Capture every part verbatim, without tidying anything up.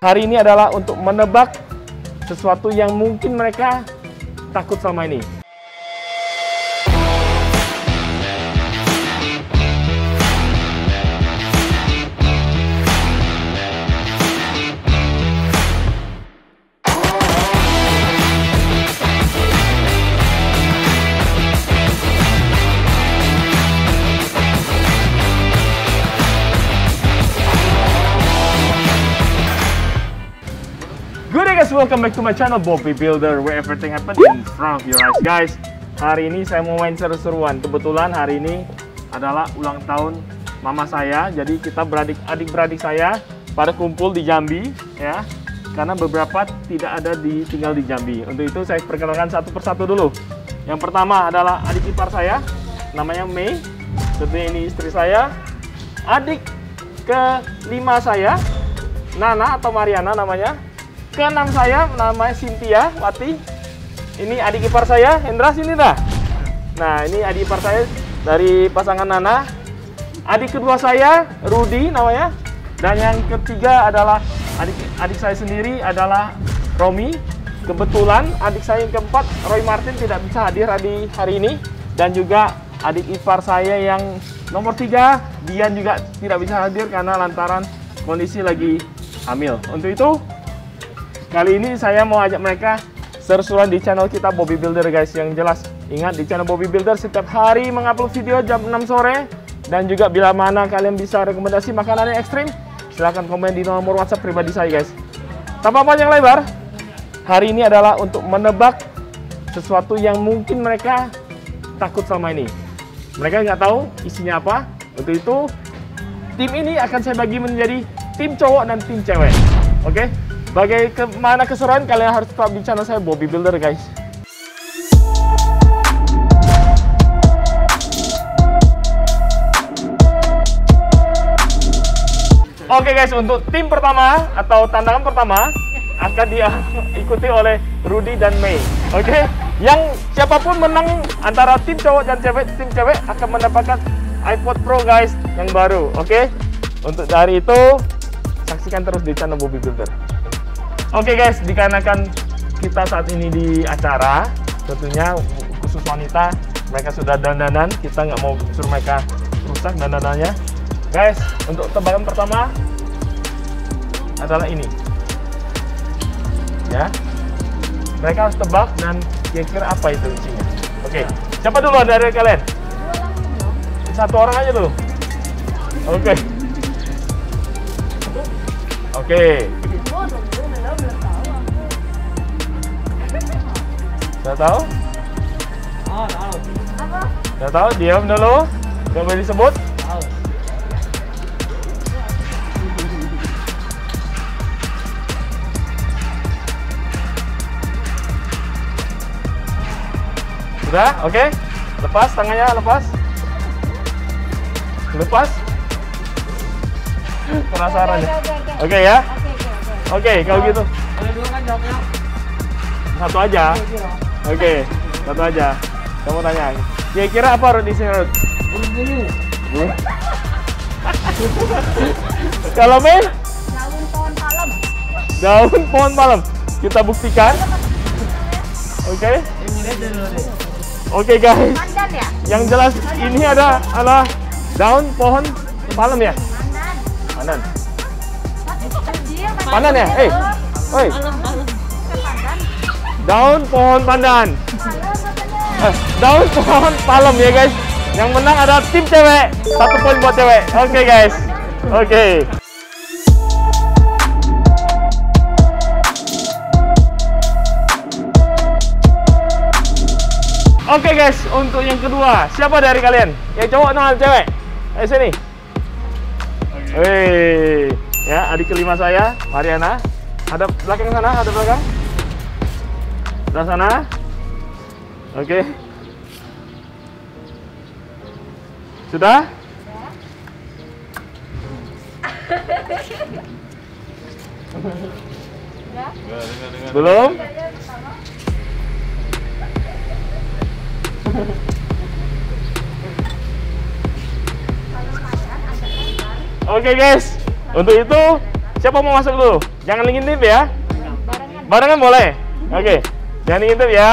hari ini adalah untuk menebak sesuatu yang mungkin mereka takut selama ini. Good day guys, welcome back to my channel Bobby Builder, where everything happens in front of your eyes. Guys, hari ini saya mau main seru-seruan. Kebetulan hari ini adalah ulang tahun mama saya. Jadi kita beradik adik-beradik saya pada kumpul di Jambi ya. Karena beberapa tidak ada di tinggal di Jambi. Untuk itu saya perkenalkan satu persatu dulu. Yang pertama adalah adik ipar saya, namanya Mei. Tentunya ini istri saya. Adik kelima saya, Nana atau Mariana namanya. Keenam saya namanya Cynthia Wati. Ini adik ipar saya, Hendra, sini dah. Nah, ini adik ipar saya dari pasangan Nana. Adik kedua saya, Rudy namanya. Dan yang ketiga adalah adik adik saya sendiri adalah Romi. Kebetulan adik saya yang keempat, Roy Martin, tidak bisa hadir di hari ini. Dan juga adik ipar saya yang nomor tiga, Dian, juga tidak bisa hadir karena lantaran kondisi lagi hamil. Untuk itu, kali ini saya mau ajak mereka seru-seruan di channel kita Bobby Builder guys. Yang jelas, ingat di channel Bobby Builder setiap hari mengupload video jam enam sore. Dan juga bila mana kalian bisa rekomendasi makanan yang ekstrim, silahkan komen di nomor WhatsApp pribadi saya guys. Tanpa panjang lebar, hari ini adalah untuk menebak sesuatu yang mungkin mereka takut selama ini. Mereka nggak tahu isinya apa. Untuk itu, tim ini akan saya bagi menjadi tim cowok dan tim cewek. Oke? Bagaimana keseruan, kalian harus tetap di channel saya Bobby Builder guys. Oke guys, untuk tim pertama atau tantangan pertama akan diikuti oleh Rudy dan Mei. Oke, yang siapapun menang antara tim cowok dan cewek, tim cewek akan mendapatkan iPod Pro guys yang baru. Oke, untuk dari itu saksikan terus di channel Bobby Builder. Oke okay guys, dikarenakan kita saat ini di acara, tentunya khusus wanita, mereka sudah dandanan, kita nggak mau suruh mereka rusak dandanannya. Guys, untuk tebakan pertama adalah ini. Ya, mereka harus tebak dan kira-kira apa itu isinya. Oke, okay. Siapa dulu dari kalian? Satu orang aja dulu. Oke. Okay. Oke. Okay. Sudah tahu? Oh, tahu. Apa? Sudah tahu? Diam dulu. Gak boleh disebut. Tahu. Sudah? Oke? Okay. Lepas tangannya, lepas. Lepas. Penasaran ya? Oke okay, ya? Oke, okay, kalau gitu. Kalau dulu kan jawabnya satu aja. Oke, okay, satu aja. Kamu tanya. Kira-kira apa Rod di sini, Rod? Bulu. Kalau Mei? Daun pohon palem. Daun pohon palem. Kita buktikan. Oke. Okay. Oke okay, guys. Pandan ya? Yang jelas ini ada adalah daun pohon palem ya? Pandan. Pandan. Pandan ya? Eh. Oi. Daun pohon pandan. Eh, daun pohon palem ya guys. Yang menang ada tim cewek. Satu poin buat cewek. Oke okay, guys. Oke. Okay. Oke okay, guys, untuk yang kedua, siapa dari kalian? Yang cowok atau cewek? Ayo sini. Wih, ya adik kelima saya, Mariana. Hadap belakang sana, hadap belakang. Sebelah sana. Oke. Okay. Sudah? Sudah? Belum? Oke okay, guys, untuk itu siapa mau masuk dulu? Jangan ngintip ya. Barengan. Barengan boleh. Oke. Jangan ngintip ya.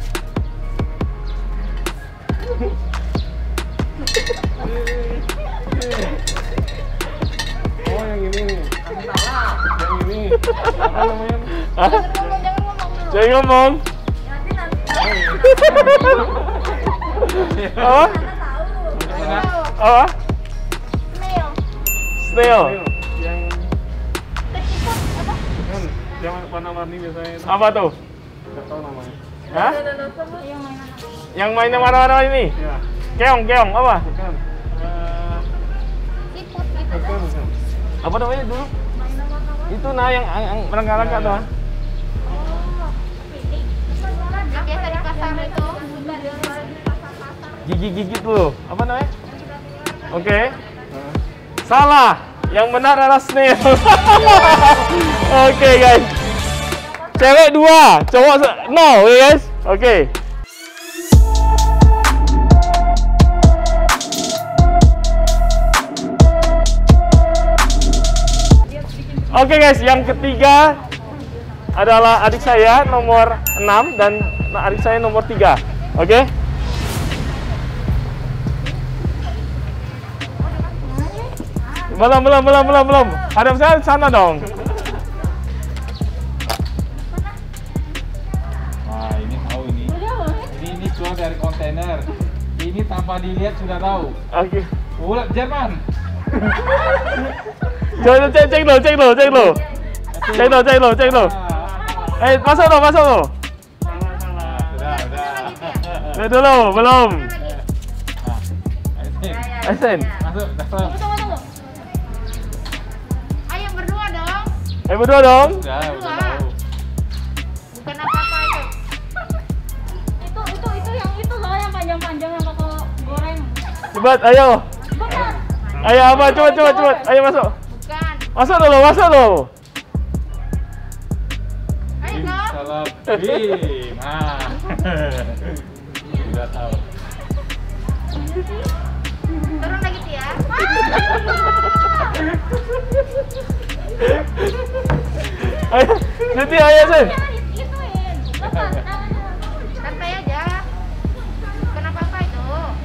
Oh yang ini nih. Yang ini. Apa namanya? Hah? Jangan ngomong, jangan ngomong dulu. Jangan ngomong. Nanti nanti. Apa? Karena tahu. Apa? Snail. Snail. Yang Keciput apa? kan yang warna-warni biasanya itu. Apa tuh? Nggak tahu namanya. Hah? Yang mainan apa? Yang mainnya warna-warna ini? Ya. Keong, keong, apa? Bukan. Eh, Siput gitu bukan kan? bukan. Apa namanya dulu? Mainan warna-warni. Itu nah yang yang merangkak-rangkak tuh. Oh, ini. Yang biasa di pasar itu. Gigi-gigi tuh. Apa namanya? Oke. Nah, Salah. Yang benar adalah snail. Oke guys. Cewek dua, cowok se- nol ya guys. Oke. Oke guys, yang ketiga adalah adik saya nomor enam dan adik saya nomor tiga. Oke? Belum, belum, belum, belum, belum. Hadap saya sana dong. Wah ini tahu ini. Ini ini keluar dari kontainer. Ini tanpa dilihat sudah tahu. Oke. Ulat Jerman. Coba cek, cek dulu, cek dulu, cek dulu. Cek dulu, cek dulu, cek dulu. Eh, masuk dulu, masuk dulu. Salah salah. Sudah sudah. Cek dulu, belum. Nah, Esen. masuk daftar. Tunggu, tunggu, tunggu. Ayo berdua dong. Eh, berdua dong. Sudah sudah tahu. Bukan apa-apa itu. Itu itu itu yang itu loh yang panjang-panjang yang bakal goreng. Cepat, ayo. Bukan. Ayo apa? Coba, coba, coba. Ayo masuk. Bukan. Masuk dulu, masuk dulu. Ayo dong. Salah. Wih, nah. Sudah tahu. Turun lagi tuh ya. Ayo, nanti ayo Sen. Jangan ituin. Lepas tangannya. Santai aja. Bukan apa-apa itu.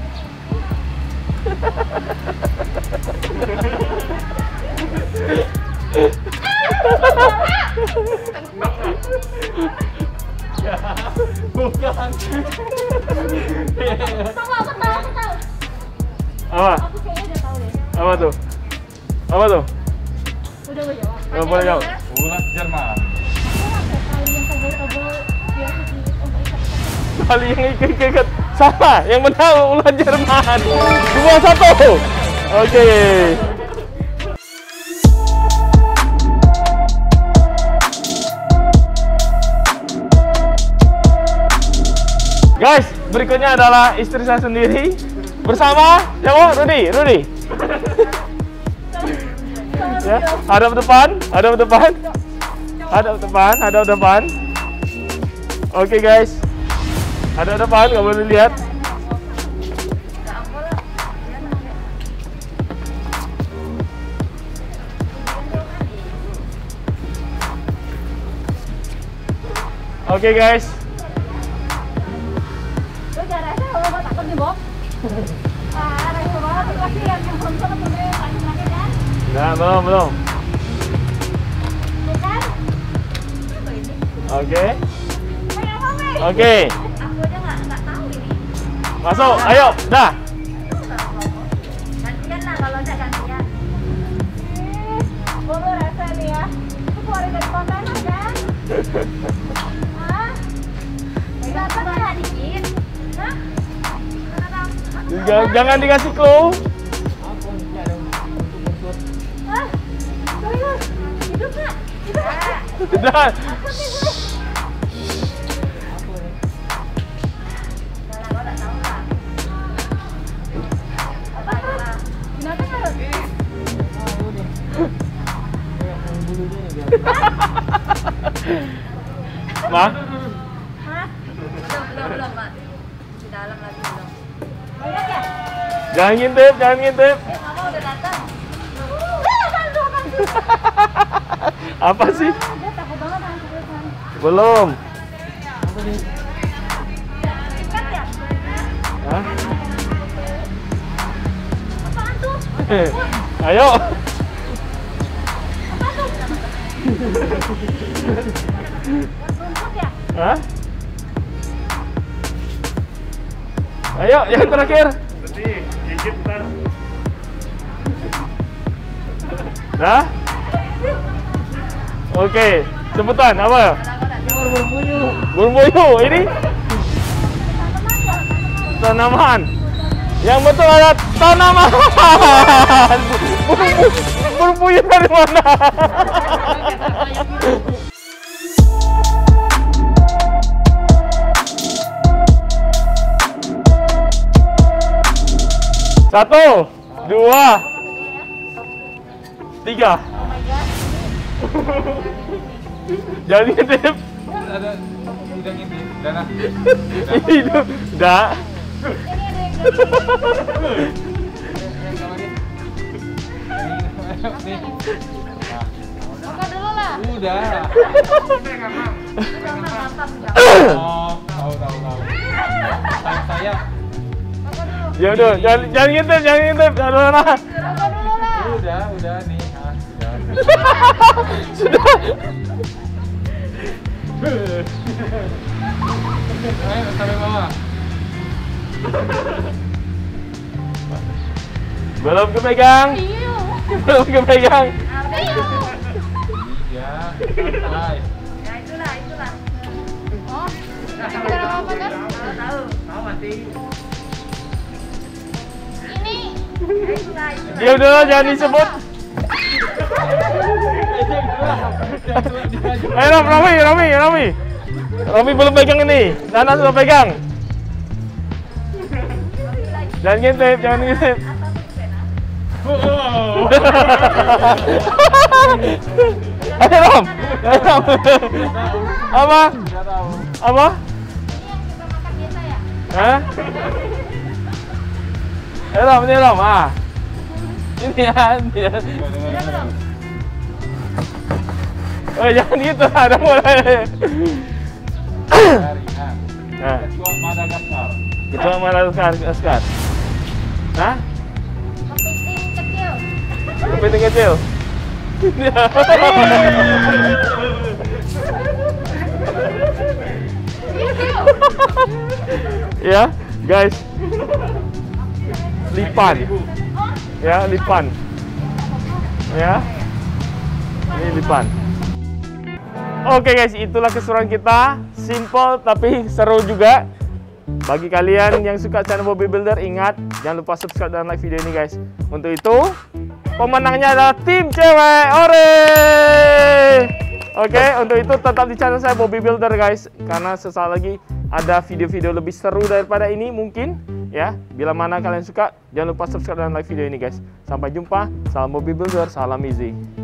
Bukan. Tunggu, aku tahu, aku tahu. Apa? Aku kayaknya udah tahu deh. Apa tuh? Apa tuh? Udah gue jawab. Nggak boleh jawab. Ulat Jerman. Aku nggak tahu yang tebal-tebal biasa di untuk ikat-ikat. Kali yang ikat-ikat salah. Yang benar ulat Jerman. Dua satu. Oke. Guys, berikutnya adalah istri saya sendiri bersama siapa? Rudy, Rudy. Ya, hadap depan, hadap depan, hadap depan, hadap depan. Oke guys, hadap depan, nggak boleh lihat. Oke guys. Lo jangan rasa kalau gue takut nih, Bob. Ah, rasa banget tuh pasti yang yang belum pernah punya laki-laki kan? Nah, belum, belum. Bukan? Oke. Pengen apa, Wei? Oke. Aku aja nggak nggak tahu ini. Masuk, ayo, dah. Gantian lah kalau ada gantian. Gue udah rasa nih ya. Itu keluarin dari kontainer kan? Hah? Enggak apa dikit. Hah? Jangan, jangan dikasih clue. Hah? Serius? Hidup nggak? Hidup nggak? Dah. Apa sih gue? Kalau nggak tahu lah. Apa lah? Kenapa nggak? Ma, Hah? Belum, belum, belum, Mak. Di dalam lagi belum. Banyak ya? jangan ngintip, jangan ngintip. Eh, Mama udah datang. Ah, apaan tuh, apaan tuh? Apa sih? Dia takut banget sama seriusan. Belum. Ikat ya? Hah? Apaan tuh? Ayo. Apa tuh? Rumput ya? Hah? Ayo, yang terakhir. Nanti gigit ntar. Dah? Oke, sebutan apa? Burung puyuh. Burung puyuh, ini tanaman. Yang betul adalah tanaman. Burung, burung puyuh dari mana? Satu, dua, tiga. Jangan ngintip. Ada udah ngintip. Udah lah. Itu udah. Ini ada yang Yang sama dia. Nih. Nah, Buka dulu lah. udah. Mantap. Oh, tahu tahu tahu. Sayang saya. Buka dulu. Ya udah, jangan jangan ngintip, jangan ngintip. Aduh, nah. Buka dulu lah. Udah, udah nih. Ah, sudah. Sudah. Ayo sampai bawah. Belum kepegang. Iya. Belum kepegang. Iya. Tiga, santai. Ya itulah, itulah. Oh, ini beneran apa kan? Tahu. Tahu mati. Ini. Itulah, itulah. Ya udah, jangan disebut. Ayo Rom, Romi, Romi, Romi. Romi belum pegang ini. Nana sudah pegang. Jangan ngintip, jangan ngintip. Ayo Rom. Ayo Rom. Apa? Enggak tahu. Apa? Ini yang kita makan biasa ya? Hah? Ayo Rom, ini Rom. Ah. Ini ya, ini ya. Udah belum? Oh, jangan gitu, ada mulai. Ringan. Nah, Ketua Madagaskar. itu Madagaskar, Madagaskar. Hah? Kepiting kecil. Kepiting kecil. Ya, guys. Lipan. Ya, lipan. Ya. Ini lipan. Oke guys, itulah keseruan kita. Simple tapi seru juga. Bagi kalian yang suka channel Bobby Builder, ingat jangan lupa subscribe dan like video ini guys. Untuk itu, pemenangnya adalah tim cewek. Ore! Oke, untuk itu tetap di channel saya Bobby Builder guys, karena sesaat lagi ada video-video lebih seru daripada ini mungkin ya. Bila mana kalian suka, jangan lupa subscribe dan like video ini guys. Sampai jumpa. Salam Bobby Builder, salam easy.